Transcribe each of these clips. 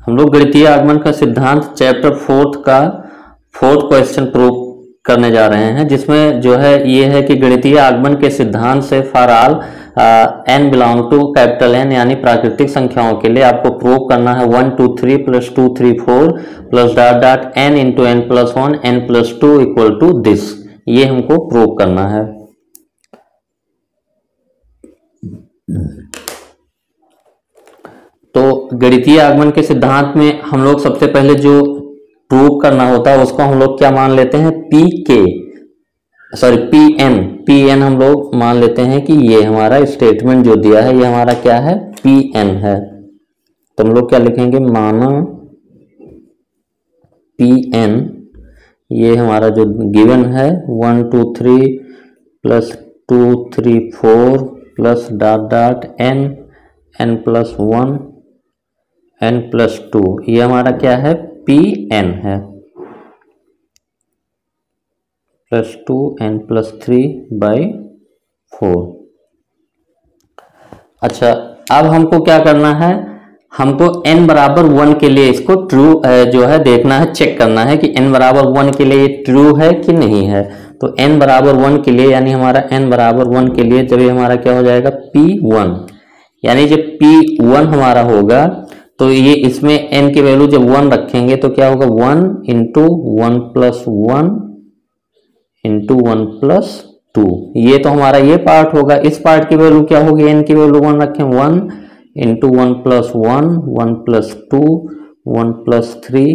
हम लोग गणितीय आगमन का सिद्धांत चैप्टर 4 का 4th क्वेश्चन प्रूव करने जा रहे हैं, जिसमें जो है ये है कि गणितीय आगमन के सिद्धांत से for all n belong to capital N यानी प्राकृतिक संख्याओं के लिए आपको प्रूव करना है 1 2 3 plus 2 3 4 plus dot dot n into n plus 1 n plus 2 equal to this. ये हमको प्रूव करना है। तो गणितीय आगमन के सिद्धांत में हम लोग सबसे पहले जो प्रूव करना होता है उसको हम लोग क्या मान लेते हैं, पीएन हम लोग मान लेते हैं कि ये हमारा स्टेटमेंट जो दिया है ये हमारा क्या है, पीएन है। तो हम लोग क्या लिखेंगे, माना पीएन ये हमारा जो गिवन है 1 2 3 plus 2 3 4 plus dot dot n plus 1 n plus 2, ये हमारा क्या है, Pn है, प्लस 2 n प्लस 3/4। अच्छा, अब हमको क्या करना है, हमको n बराबर 1 के लिए इसको ट्रू जो है देखना है, चेक करना है कि n बराबर 1 के लिए ट्रू है कि नहीं है। तो n बराबर 1 के लिए यानी हमारा n बराबर 1 के लिए जब ये हमारा क्या हो जाएगा, P1, यानी जब P1 हमारा होगा तो ये इसमें n की वैल्यू जब 1 रखेंगे तो क्या होगा, 1 इंटू 1 प्लस 1 इंटू 1 प्लस 2, ये तो हमारा ये पार्ट होगा। इस पार्ट की वैल्यू क्या होगी, n की वैल्यू 1 रखें, 1 इंटू 1 प्लस 1 1 प्लस 2 1 प्लस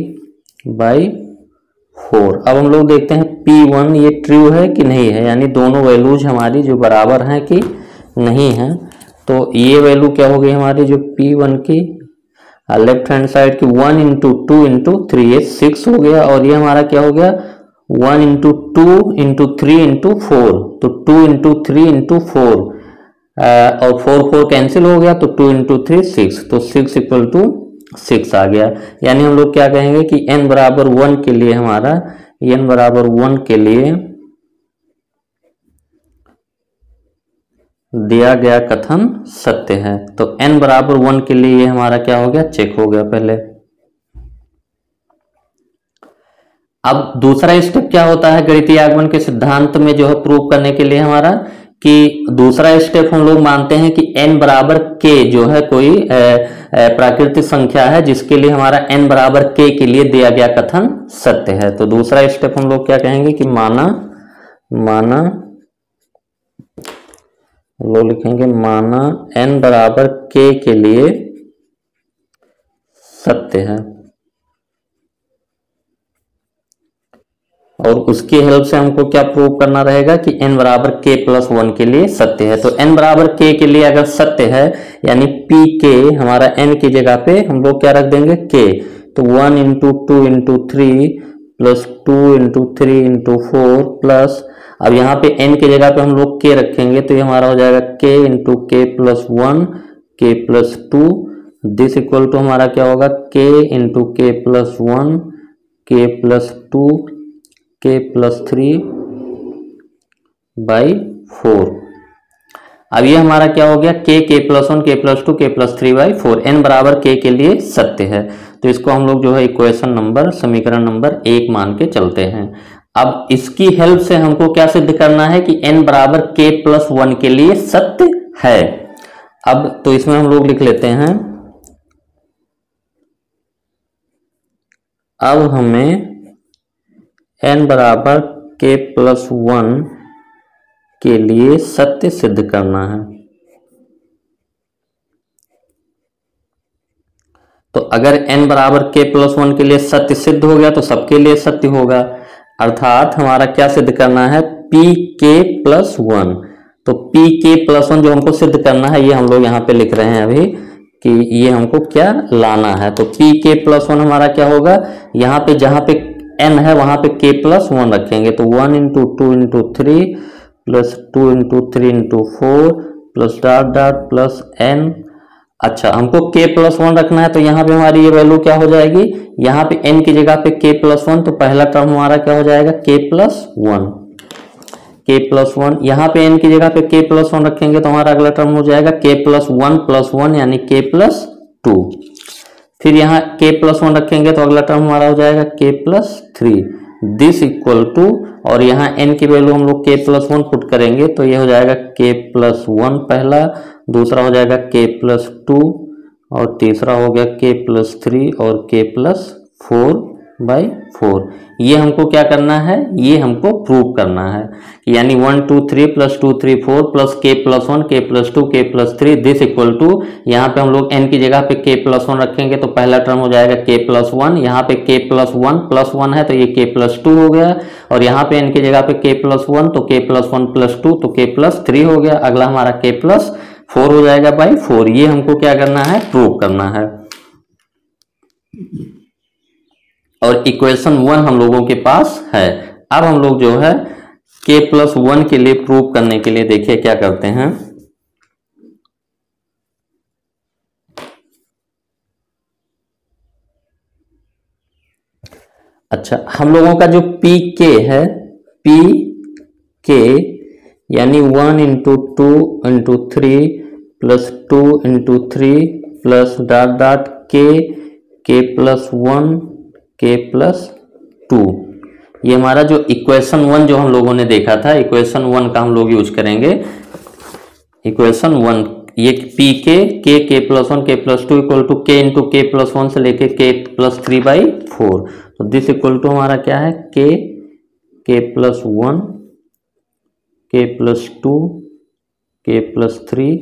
3/4। अब हम लोग देखते हैं P1 ये ट्रू है कि नहीं है, यानी दोनों वैल्यूज हमारी जो बराबर हैं कि नहीं है। तो ये वैल्यू क्या हो गई हमारी जो P1 की लेफ्ट हैंड साइड की 1 इंटू 2 इंटू 3, ये 6 हो गया, और ये हमारा क्या हो गया 1 इंटू 2 इंटू 3 इंटू 4, तो 2 इंटू 3 इंटू 4 और 4 कैंसिल हो गया, तो 2 इंटू 3 6, तो 6 इक्वल टू 6 आ गया। यानी हम लोग क्या कहेंगे कि n बराबर 1 के लिए हमारा n बराबर 1 के लिए दिया गया कथन सत्य है। तो n बराबर 1 के लिए ये हमारा क्या हो गया, चेक हो गया पहले। अब दूसरा स्टेप क्या होता है गणितीय आगमन के सिद्धांत में जो है प्रूव करने के लिए हमारा, कि दूसरा स्टेप हम लोग मानते हैं कि n बराबर k जो है कोई प्राकृतिक संख्या है जिसके लिए हमारा n बराबर k के लिए दिया गया कथन सत्य है। तो दूसरा स्टेप हम लोग क्या कहेंगे कि माना लोग लिखेंगे माना n बराबर k के लिए सत्य है, और उसकी हेल्प से हमको क्या प्रूव करना रहेगा कि n बराबर k प्लस 1 के लिए सत्य है। तो n बराबर k के लिए अगर सत्य है यानी pk हमारा n की जगह पे हम लोग क्या रख देंगे, k, तो 1 into 2 into 3 plus 2 into 3 into 4 plus, अब यहाँ पे n की जगह पे हम लोग k रखेंगे तो ये हमारा हो जाएगा k into k plus 1 k plus 2, this equal to हमारा क्या होगा, k into k plus 1 k plus 2 k plus 3/4। अब ये हमारा क्या हो गया, k plus 1 k plus 2 k plus 3/4, n बराबर k के लिए सत्य है। तो इसको हम लोग जो है इक्वेशन नंबर समीकरण नंबर 1 मान के चलते हैं। अब इसकी हेल्प से हमको क्या सिद्ध करना है कि n बराबर k प्लस 1 के लिए सत्य है। अब तो इसमें हम लोग लिख लेते हैं, अब हमें n बराबर k प्लस 1 के लिए सत्य सिद्ध करना है। तो अगर n बराबर k प्लस 1 के लिए सत्य सिद्ध हो गया तो सबके लिए सत्य होगा, अर्थात हमारा क्या सिद्ध करना है, pk प्लस 1। तो pk प्लस 1 जो हमको सिद्ध करना है ये हम लोग यहाँ पे लिख रहे हैं अभी कि ये हमको क्या लाना है। तो pk प्लस 1 हमारा क्या होगा, यहाँ पे जहाँ पे n है वहां पे k प्लस 1 रखेंगे, तो 1 into 2 into 3 plus 2 into 3 into 4 plus dot dot plus n। अच्छा, हमको k प्लस 1 रखना है तो यहाँ पे हमारी ये वैल्यू क्या हो जाएगी, यहाँ पे n की जगह पे k प्लस 1, तो पहला टर्म हमारा क्या हो जाएगा, k प्लस 1, k प्लस 1, यहाँ पे n की जगह पे k प्लस 1 रखेंगे तो हमारा अगला टर्म हो जाएगा k प्लस 1 यानी k प्लस 2। फिर यहाँ k प्लस 1 रखेंगे तो अगला टर्म हमारा हो जाएगा k plus 3, this equal to, और यहाँ n की वैल्यू हम लोग k प्लस 1 पुट करेंगे तो ये हो जाएगा k प्लस 1 पहला, दूसरा हो जाएगा k प्लस 2 और तीसरा हो गया k प्लस 3 और k प्लस 4/4। ये हमको क्या करना है, ये हमको प्रूव करना है कि यानी 1 2 3 plus 2 3 4 plus k plus 1 k plus 2 k plus 3 this equal to, यहाँ पे हम लोग n की जगह पे k प्लस 1 रखेंगे तो पहला टर्म हो जाएगा k प्लस 1, यहाँ पे k प्लस 1 प्लस 1 है तो ये k प्लस 2 हो गया, और यहाँ पे n की जगह पे k प्लस 1 तो k प्लस 1 प्लस 2 तो k प्लस 3 हो गया, अगला हमारा k प्लस 4 हो जाएगा बाई 4। ये हमको क्या करना है, प्रूव करना है। और इक्वेशन 1 हम लोगों के पास है। अब हम लोग जो है k प्लस 1 के लिए प्रूव करने के लिए देखिए क्या करते हैं। अच्छा, हम लोगों का जो pk है, pk यानी 1 into 2 into 3 plus 2 into 3 plus dot dot k plus 1 k plus 2, ये हमारा जो इक्वेशन 1 जो हम लोगों ने देखा था, इक्वेशन 1 का हम लोग यूज करेंगे। इक्वेशन 1 ये p k plus 1 k plus 2 equal to k into k plus 1 से लेके k प्लस 3/4, तो दिस इक्वल टू हमारा क्या है, k plus 1 k plus 2 k plus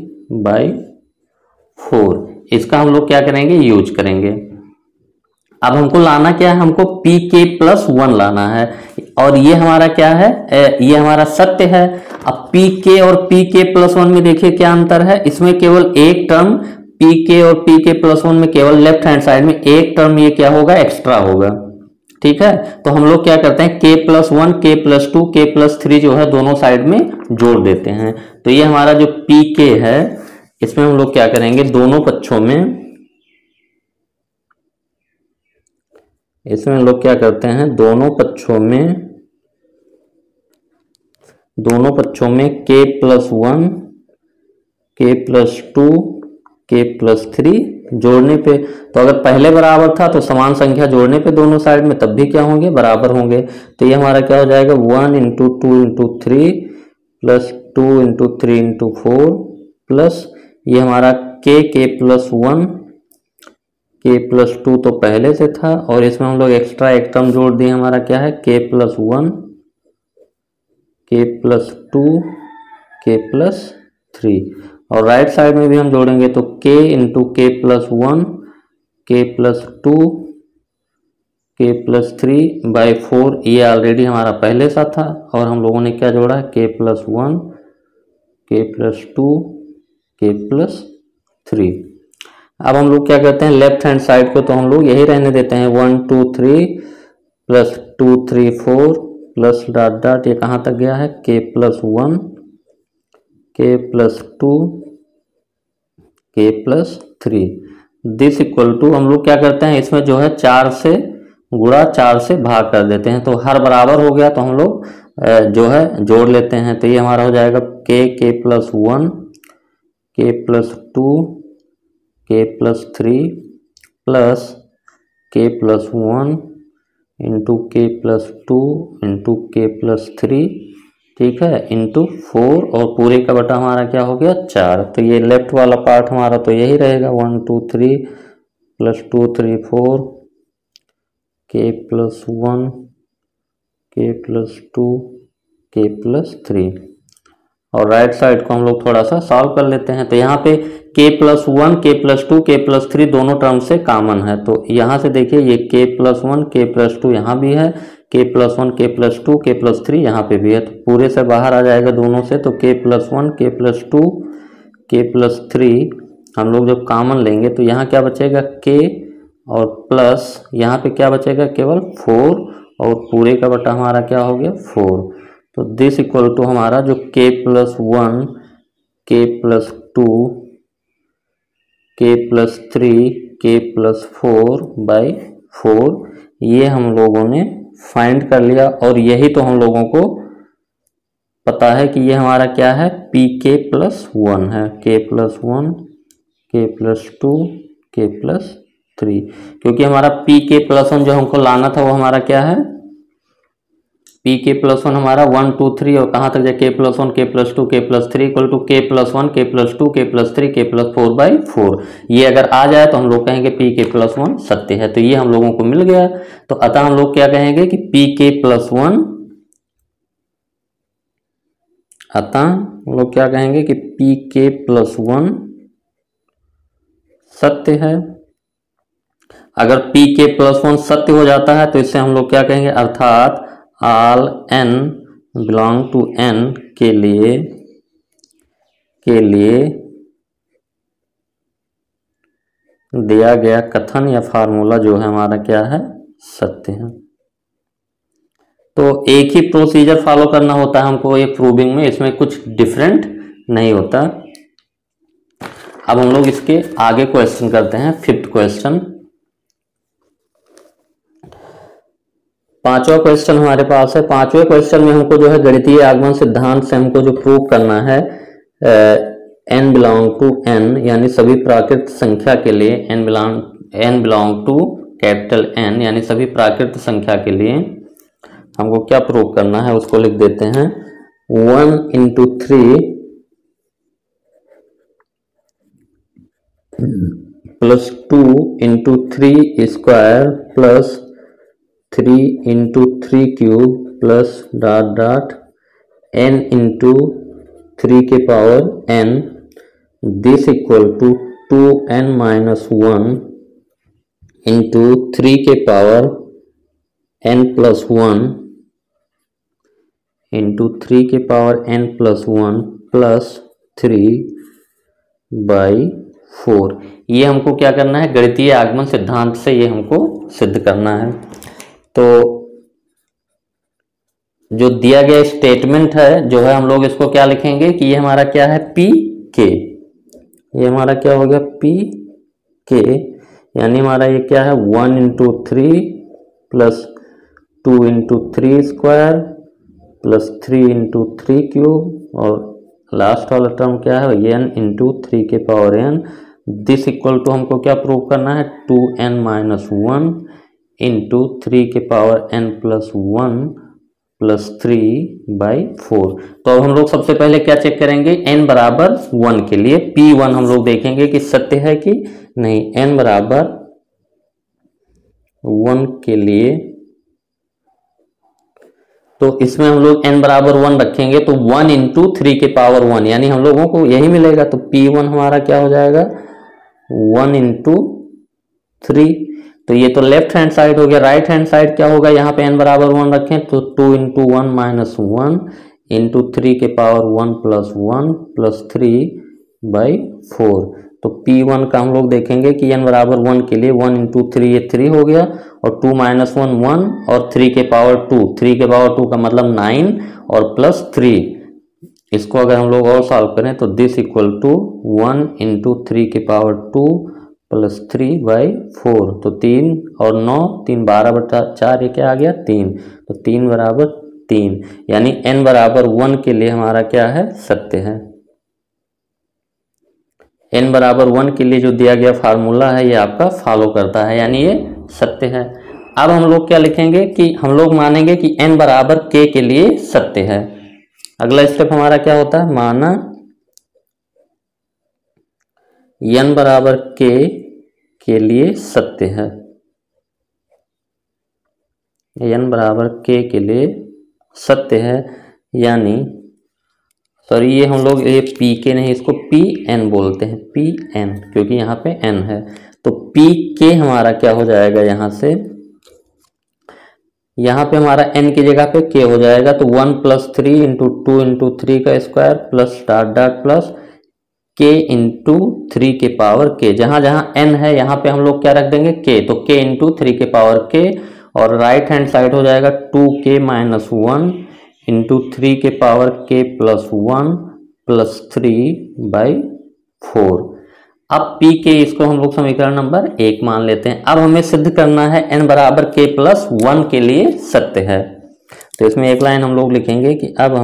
3/4। इसका हम लोग क्या करेंगे, यूज करेंगे। अब हमको लाना क्या है, हमको pk प्लस 1 लाना है, और ये हमारा क्या है, ये हमारा सत्य है। अब pk और pk प्लस 1 में देखिए क्या अंतर है, इसमें केवल एक टर्म pk और pk प्लस 1 में केवल लेफ्ट हैंड साइड में एक टर्म ये क्या होगा, एक्स्ट्रा होगा। ठीक है, तो हम लोग क्या करते हैं, k plus 1 k plus 2 k plus 3 जो है दोनों साइड में जोड़ देते हैं। तो ये हमारा जो pk है, इसमें हम लोग क्या करेंगे, दोनों पक्षों में, इसमें हम लोग क्या करते हैं, दोनों पक्षों में k plus 1 k plus 2 k plus 3 जोड़ने पे, तो अगर पहले बराबर था तो समान संख्या जोड़ने पे दोनों साइड में तब भी क्या होंगे, बराबर होंगे। तो ये हमारा क्या हो जाएगा, 1 into 2 into 3 plus 2 into 3 into 4 plus ये हमारा k प्लस 1 k प्लस 2 तो पहले से था, और इसमें हम लोग एक्स्ट्रा एक टर्म जोड़ दिए, हमारा क्या है, k plus 1 k plus 2 k plus 3, और राइट साइड में भी हम जोड़ेंगे तो k into k plus 1 k plus 2 k plus 3/4, ये ऑलरेडी हमारा पहले सा था, और हम लोगों ने क्या जोड़ा, k plus 1 k plus 2 k plus 3। अब हम लोग क्या करते हैं, लेफ्ट हैंड साइड को तो हम लोग यही रहने देते हैं, 1 2 3 प्लस 2 3 4 प्लस डॉट डॉट, ये कहाँ तक गया है, k plus 1 k plus 2 k plus 3 this equal to, हम लोग क्या करते हैं, इसमें जो है 4 से गुणा 4 से भाग कर देते हैं, तो हर बराबर हो गया तो हम लोग जो है जोड़ लेते हैं। तो ये हमारा हो जाएगा k plus 1 k plus 2 k plus 3 plus k plus 1 into k plus 2 into k plus 3, ठीक है, इंटू 4, और पूरे का बटा हमारा क्या हो गया, 4। तो ये लेफ्ट वाला पार्ट हमारा तो यही रहेगा, 1 2 3 plus 2 3 4 k plus 1 k plus 2 k plus 3, और राइट साइड को हम लोग थोड़ा सा सॉल्व कर लेते हैं। तो यहाँ पे k plus 1 k plus 2 k plus 3 दोनों टर्म से कॉमन है, तो यहाँ से देखिए ये k प्लस 1 k प्लस 2 यहाँ भी है, k plus 1 k plus 2 k plus 3 यहाँ पे भी है, तो पूरे से बाहर आ जाएगा दोनों से, तो k plus 1 k plus 2 k plus 3 हम लोग जब कॉमन लेंगे तो यहाँ क्या बचेगा, k, और प्लस यहाँ पे क्या बचेगा, केवल 4, और पूरे का बटा हमारा क्या हो गया, 4। तो दिस इक्वल टू हमारा जो k plus 1 k plus 2 k plus 3 k plus 4/4, ये हम लोगों ने फाइंड कर लिया, और यही तो हम लोगों को पता है कि ये हमारा क्या है, pk प्लस 1 है, k plus 1 k plus 2 k plus 3, क्योंकि हमारा पी के प्लस वन जो हमको लाना था वो हमारा क्या है, पी के प्लस वन हमारा 1 2 3 और कहाँ तक जाए k plus one k plus two k plus three equal to k plus one k plus two k plus three k plus 4/4। ये अगर आ जाए तो हम लोग कहेंगे पी के प्लस वन सत्य है। तो ये हम लोगों को मिल गया। तो अतः हम लोग क्या कहेंगे कि पी के प्लस वन, अतः हम लोग क्या कहेंगे कि पी के प्लस वन सत्य है। अगर पी के प्लस वन सत्य हो जाता है तो इससे हम लोग क्या कहेंगे, अर्थात all n belong to n के लिए दिया गया कथन या फार्मूला जो है हमारा क्या है, सत्य है। तो एक ही प्रोसीजर फॉलो करना होता है हमको ये प्रूविंग में, इसमें कुछ डिफरेंट नहीं होता। अब हम लोग इसके आगे क्वेश्चन करते हैं, 5th क्वेश्चन। 5वां क्वेश्चन हमारे पास है। 5वें क्वेश्चन में हमको जो है गणितीय आगमन सिद्धांत से हमको जो प्रूव करना है, n बिलोंग टू n यानी सभी प्राकृत संख्या के लिए, n belong to capital N यानी सभी प्राकृत संख्या के लिए हमको क्या प्रूव करना है, उसको लिख देते हैं 1 × 3 plus 2 × 3 square plus 3 × 3 cube plus dot dot n × 3 के power n, this equal to 2n - 1 × 3 के पावर n + 1 × 3 के पावर n + 1 प्लस 3/4। ये हमको क्या करना है, गणितीय आगमन सिद्धांत से ये हमको सिद्ध करना है। तो जो दिया गया स्टेटमेंट है जो है, हम लोग इसको क्या लिखेंगे कि ये हमारा क्या है, पी के, ये हमारा क्या हो गया, पी के, यानी हमारा ये क्या है 1 × 3 प्लस 2 × 3 स्क्वायर प्लस 3 × 3 क्यूब और लास्ट वाला टर्म क्या है, n × 3 के power n, this equal to हमको क्या प्रूव करना है, 2n - 1 × 3 के पावर n + 1 प्लस 3/4। तो अब हम लोग सबसे पहले क्या चेक करेंगे, n बराबर 1 के लिए P1 हम लोग देखेंगे कि सत्य है कि नहीं। n बराबर 1 के लिए, तो इसमें हम लोग n बराबर 1 रखेंगे तो 1 × 3 के पावर 1 यानी हम लोगों को यही मिलेगा। तो P1 हमारा क्या हो जाएगा, 1 × 3। तो ये तो लेफ्ट हैंड साइड हो गया। राइट हैंड साइड क्या होगा, यहाँ पे n बराबर 1 रखें तो 2 × 1 - 1 × 3 के पावर 1 + 1 प्लस 3/4। तो P1 का हम लोग देखेंगे कि n बराबर 1 के लिए 1 × 3 ये 3 हो गया और 2 - 1 1 और 3 के पावर 2, 3 के पावर 2 का मतलब 9 और प्लस 3। इसको अगर हम लोग और सॉल्व करें तो दिस इक्वल टू 1 × 3 के पावर 2 प्लस 3/4। तो 3 और 9, 3 12/4, ये क्या आ गया 3। तो 3 बराबर 3 यानी n बराबर 1 के लिए हमारा क्या है, सत्य है। n बराबर 1 के लिए जो दिया गया फार्मूला है ये आपका फॉलो करता है, यानी ये सत्य है। अब हम लोग क्या लिखेंगे कि हम लोग मानेंगे कि n बराबर k के लिए सत्य है। अगला स्टेप हमारा क्या होता है, माना n बराबर k के लिए सत्य है, n बराबर k के लिए सत्य है, यानी सॉरी ये हम लोग ये पी के नहीं, इसको पी एन बोलते हैं, पी एन, क्योंकि यहाँ पे एन है। तो पी के हमारा क्या हो जाएगा, यहाँ से यहाँ पे हमारा n की जगह पे k हो जाएगा। तो 1 + 3 × 2 × 3 का square plus dot dot plus k × 3 के पावर k। जहाँ जहाँ n है यहाँ पे हम लोग क्या रख देंगे, k। तो k × 3 के पावर k और राइट हैंड साइड हो जाएगा 2k - 1 × 3 के पावर k + 1 प्लस 3/4। अब p के इसको हम लोग समीकरण नंबर 1 मान लेते हैं। अब हमें सिद्ध करना है n बराबर k + 1 के लिए सत्य है। तो इसमें एक लाइन हम लोग लिखेंगे कि अब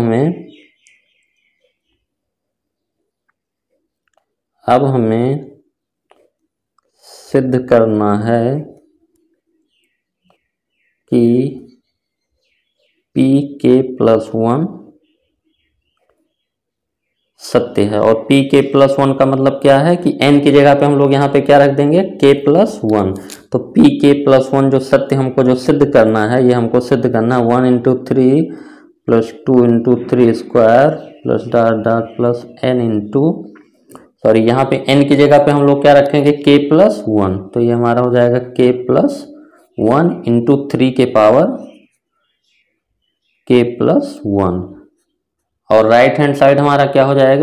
हमें सिद्ध करना है कि पी के प्लस वन सत्य है। और पी के प्लस वन का मतलब क्या है कि n की जगह पे हम लोग यहाँ पे क्या रख देंगे, k प्लस वन। तो पी के प्लस वन जो सत्य हमको जो सिद्ध करना है, ये हमको सिद्ध करना है 1 into 3 plus 2 into 3 square plus dot dot plus n into, sorry यहाँ पे n की जगह पे हम लोग क्या रखेंगे, k प्लस वन। तो ये हमारा हो जाएगा k प्लस वन इंटू 3 के पावर k प्लस वन। और राइट हैंड साइड हमारा क्या हो जाएगा,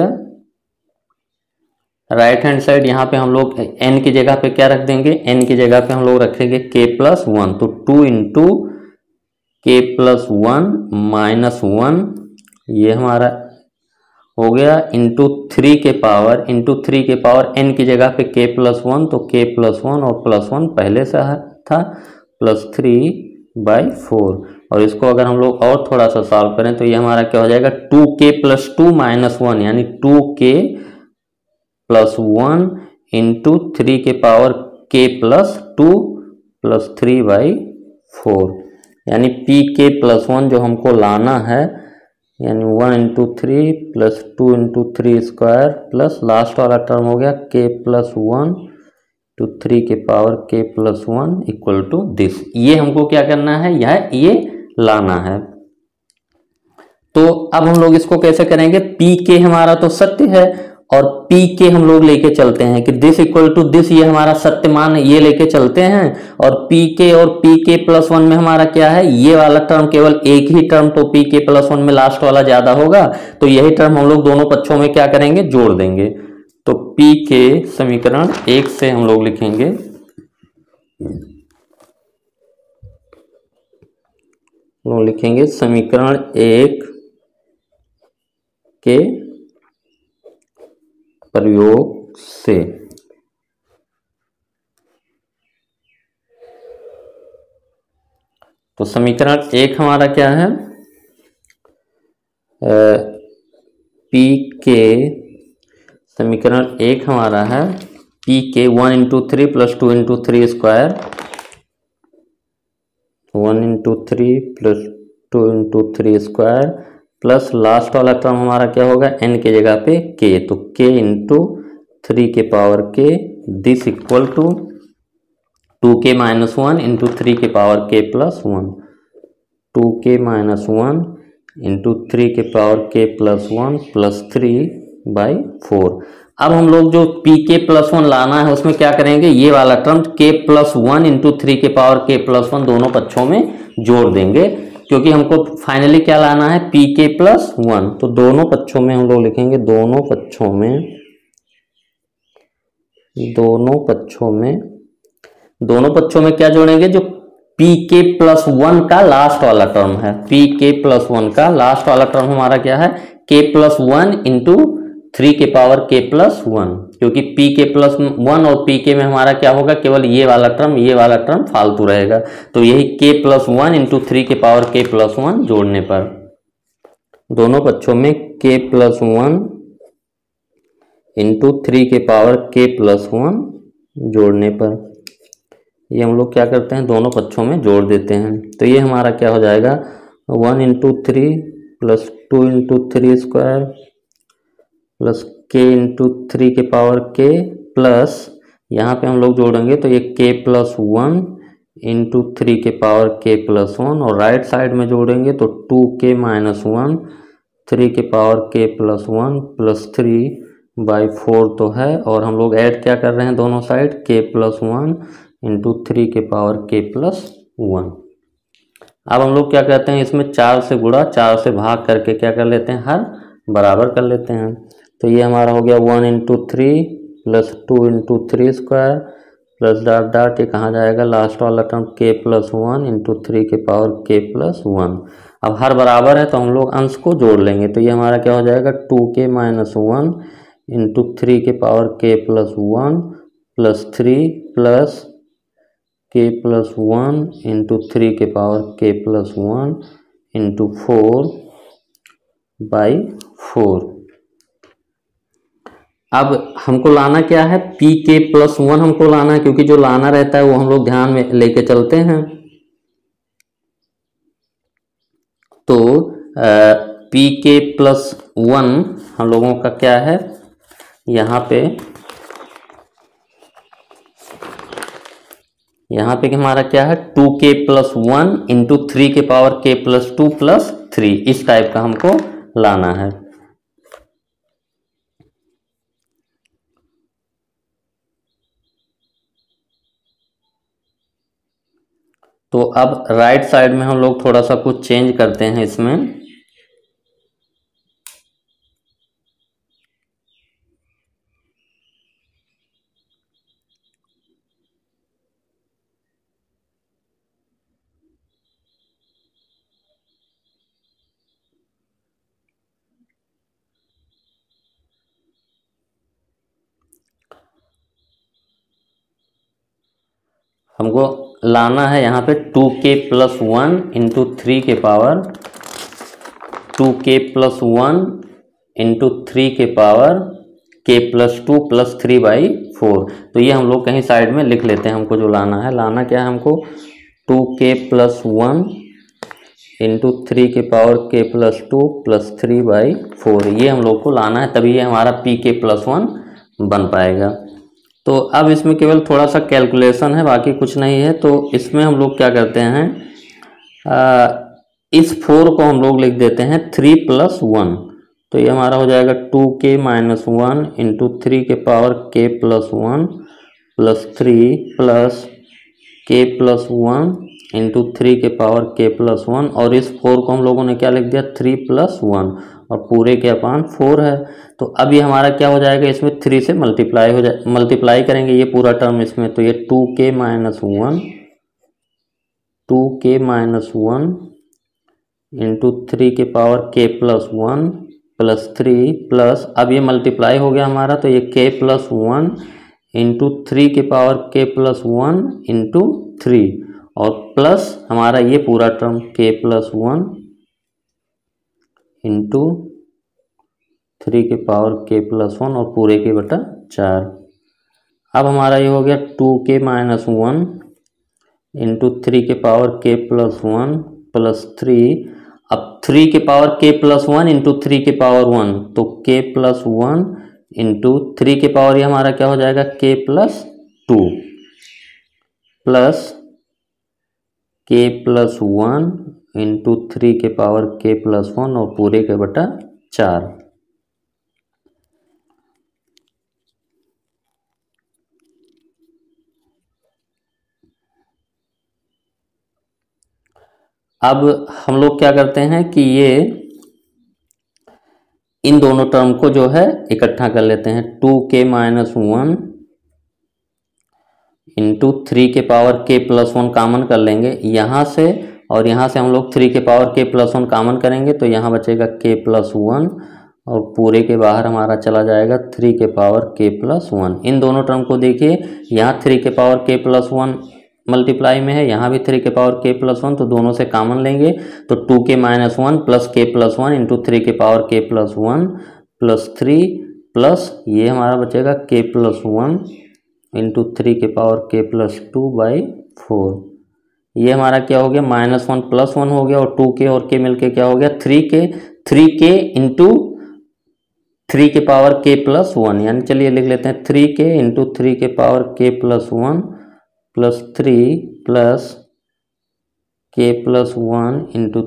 राइट हैंड साइड यहाँ पे हम लोग n की जगह पे क्या रख देंगे, n की जगह पे हम लोग रखेंगे k प्लस वन। तो 2 into k plus one minus one, ये हमारा हो गया, इंटू 3 के पावर, इंटू 3 के पावर n की जगह पे k प्लस वन, तो k प्लस वन और प्लस वन पहले से था, प्लस 3/4। और इसको अगर हम लोग और थोड़ा सा सॉल्व करें तो ये हमारा क्या हो जाएगा, 2k plus two minus one, यानी 2k प्लस वन इंटू 3 के power k plus two plus 3/4, यानी पी के प्लस वन जो हमको लाना है, यानी 1 into 3 plus 2 into 3 square plus last वाला टर्म हो गया k प्लस वन टू 3 के power k plus one equal to this. ये हमको क्या करना है, ये लाना है। तो अब हम लोग इसको कैसे करेंगे, पी के हमारा तो सत्य है और पी के हम लोग लेके चलते हैं कि दिस इक्वल टू दिस, ये हमारा सत्य मान ये लेके चलते हैं। और पी के और पी के प्लस वन में हमारा क्या है, ये वाला टर्म केवल एक ही टर्म, तो पी के प्लस वन में लास्ट वाला ज्यादा होगा, तो यही टर्म हम लोग दोनों पक्षों में क्या करेंगे, जोड़ देंगे। तो पी के समीकरण एक से हम लोग लिखेंगे, लिखेंगे समीकरण एक के प्रयोग से। तो समीकरण एक हमारा क्या है, पी के समीकरण एक हमारा है p k 1 into 3 plus 2 into 3 square, 1 into 3 plus 2 into 3 square plus last वाला टर्म हमारा क्या होगा, n की जगह पे k, तो k इंटू 3 के power k, this equal to 2k minus one into 3 के power k plus one, 2k minus one into 3 के power k plus one plus 3/4। अब हम लोग जो p के प्लस वन लाना है उसमें क्या करेंगे, ये वाला term k plus one into 3 के पावर k प्लस वन दोनों पक्षों में जोड़ देंगे, क्योंकि हमको फाइनली क्या लाना है, पी के प्लस वन। तो दोनों पक्षों में हम लोग लिखेंगे, दोनों पक्षों में क्या जोड़ेंगे, जो पी के प्लस वन का लास्ट वाला टर्म है, पी के प्लस वन का लास्ट वाला टर्म हमारा क्या है, के प्लस वन इंटू 3 के पावर k प्लस वन, क्योंकि p के प्लस वन और p के में हमारा क्या होगा, केवल ये वाला टर्म फालतू रहेगा। तो यही k प्लस वन इंटू 3 के पावर k प्लस वन जोड़ने पर, दोनों पक्षों में k प्लस वन इंटू 3 के पावर k प्लस वन जोड़ने पर, ये हम लोग क्या करते हैं, दोनों पक्षों में जोड़ देते हैं। तो ये हमारा क्या हो जाएगा, 1 into 3 plus 2 into 3 square plus k into 3 के पावर k प्लस, यहाँ पे हम लोग जोड़ेंगे तो ये k प्लस वन इंटू 3 के पावर k प्लस वन, और राइट साइड में जोड़ेंगे तो 2k माइनस वन 3 के power k plus one plus 3/4 तो है, और हम लोग ऐड क्या कर रहे हैं दोनों side, k plus one into 3 के पावर k प्लस वन। अब हम लोग क्या कहते हैं, इसमें 4 से गुणा 4 से भाग करके क्या कर लेते हैं, हर बराबर कर लेते हैं। तो ये हमारा हो गया 1 into 3 plus 2 into 3 square plus dot dot, ये कहाँ जाएगा, लास्ट वाला term k plus one into 3 के पावर k प्लस वन। अब हर बराबर है तो हम लोग अंश को जोड़ लेंगे, तो ये हमारा क्या हो जाएगा, 2k माइनस वन इंटू 3 के power k plus one plus 3 plus k plus one into 3 के power k plus one into 4/4। अब हमको लाना क्या है, पी के प्लस वन हमको लाना है, क्योंकि जो लाना रहता है वो हम लोग ध्यान में लेके चलते हैं। तो पी के प्लस वन हम लोगों का क्या है, यहाँ पे हमारा क्या है, 2k+1 इंटू 3k+2+3, इस टाइप का हमको लाना है। तो अब राइट साइड में हम लोग थोड़ा सा कुछ चेंज करते हैं इसमें। हमको लाना है यहाँ पे 2k+1 into 3k+1 into 3k k+2+3/4। तो ये हम लोग कहीं साइड में लिख लेते हैं। हमको जो लाना है, लाना क्या है हमको, 2k+1 इंटू 3k+2+3/4, ये हम लोग को लाना है, तभी ये हमारा pk+1 बन पाएगा। तो अब इसमें केवल थोड़ा सा कैलकुलेशन है, बाकी कुछ नहीं है। तो इसमें हम लोग क्या करते हैं, इस 4 को हम लोग लिख देते हैं 3+1। तो ये हमारा हो जाएगा 2k-1 into 3k+1 plus 3 plus k+1 into 3k+1, और इस 4 को हम लोगों ने क्या लिख दिया, 3+1, और पूरे के अपान 4 है। तो अब ये हमारा क्या हो जाएगा, इसमें 3 से मल्टीप्लाई करेंगे ये पूरा टर्म इसमें। तो ये 2k-1 into 3k+1 plus 3 plus, अब ये मल्टीप्लाई हो गया हमारा, तो ये k+1 इंटू 3k+1 इंटू 3, और प्लस हमारा ये पूरा टर्म k+1 इंटू 3k+1 और पूरे के बटा 4। अब हमारा ये हो गया 2k-1 इंटू 3k+1 प्लस 3, अब 3k+1 इंटू 3k+1, तो k+1 इंटू 3 ये हमारा क्या हो जाएगा, k+2 plus k+1 into 3k+1 और पूरे के बटा 4। अब हम लोग क्या करते हैं कि ये इन दोनों टर्म को जो है इकट्ठा कर लेते हैं। 2k-1 इंटू 3k+1 कॉमन कर लेंगे यहाँ से, और यहाँ से हम लोग 3k+1 कॉमन करेंगे, तो यहाँ बचेगा k+1 और पूरे के बाहर हमारा चला जाएगा 3k+1। इन दोनों टर्म को देखिए, यहाँ 3k+1 मल्टीप्लाई में है, यहाँ भी 3k+1, तो दोनों से कॉमन लेंगे, तो 2k-1 plus k+1 into 3k+1 plus 3 plus ये हमारा बचेगा k+1 इंटू 3k+2/4। ये हमारा क्या हो गया, -1 + 1 हो गया, और 2k और k मिलके क्या हो गया, 3k इंटू 3k+1, यानी चलिए लिख लेते हैं 3k into 3k+1 plus 3 plus k+1 into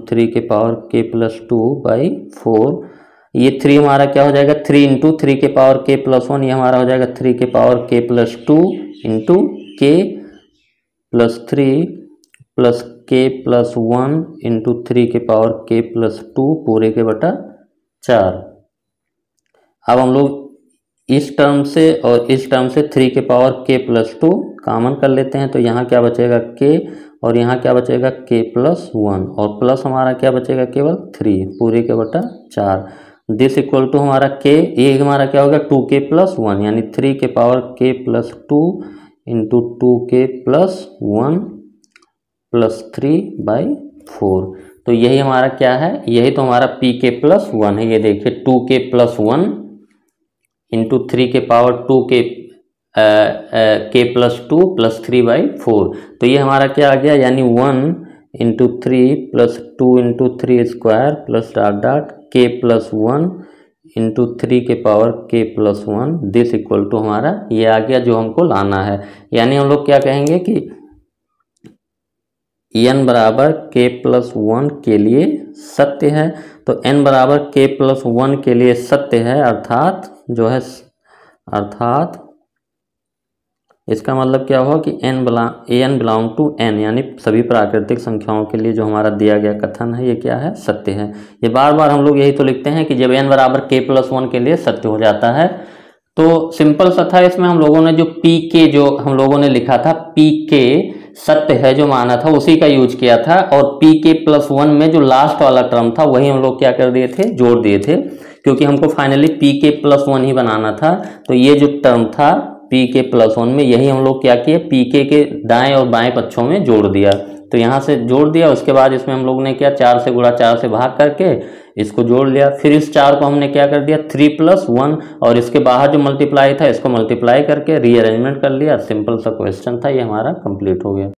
3k+2/4। ये 3 हमारा क्या हो जाएगा, 3 इंटू 3k+1, ये हमारा हो जाएगा 3k+2 into k plus 3 plus k+1 into 3k+2 पूरे के बटा 4। अब हम लोग इस टर्म से और इस टर्म से 3k+2 कॉमन कर लेते हैं, तो यहाँ क्या बचेगा k, और यहाँ क्या बचेगा k+1, और प्लस हमारा क्या बचेगा, केवल 3 पूरे के बटा 4। दिस इक्वल टू हमारा k, ये हमारा क्या होगा 2k+1, यानी 3k+2 इंटू 2k+1 प्लस 3/4। तो यही हमारा क्या है, यही तो हमारा pk+1 है। ये देखिए 2k+1 इंटू 3 के पावर 2 के प्लस 2 प्लस 3/4। तो ये हमारा क्या आ गया, यानी 1 into 3 plus 2 into 3 square plus dot dot k plus 1 into 3 के पावर के प्लस 1 दिस इक्वल टू हमारा ये आ गया जो हमको लाना है। यानी हम लोग क्या कहेंगे कि n बराबर k प्लस 1 के लिए सत्य है। तो n बराबर k प्लस 1 के लिए सत्य है, अर्थात जो है, अर्थात इसका मतलब क्या हुआ कि n बिलोंग टू n, यानी सभी प्राकृतिक संख्याओं के लिए जो हमारा दिया गया कथन है ये क्या है, सत्य है। ये बार बार हम लोग यही तो लिखते हैं कि जब n बराबर k प्लस 1 के लिए सत्य हो जाता है। तो सिंपल सा था, इसमें हम लोगों ने जो pk जो हम लोगों ने लिखा था, pk सत्य है जो माना था उसी का यूज किया था, और pk प्लस 1 में जो लास्ट वाला टर्म था वही हम लोग क्या कर दिए थे, जोड़ दिए थे, क्योंकि हमको फाइनली pk प्लस 1 ही बनाना था। तो ये जो टर्म था pk प्लस 1 में, यही हम लोग क्या किए, pk के दाएं और बाएं पक्षों में जोड़ दिया। तो यहाँ से जोड़ दिया, उसके बाद इसमें हम लोग ने क्या, 4 से गुणा 4 से भाग करके इसको जोड़ लिया। फिर इस 4 को हमने क्या कर दिया, 3 प्लस 1, और इसके बाहर जो मल्टीप्लाई था इसको मल्टीप्लाई करके रीअरेंजमेंट कर लिया। सिंपल सा क्वेश्चन था, ये हमारा कंप्लीट हो गया।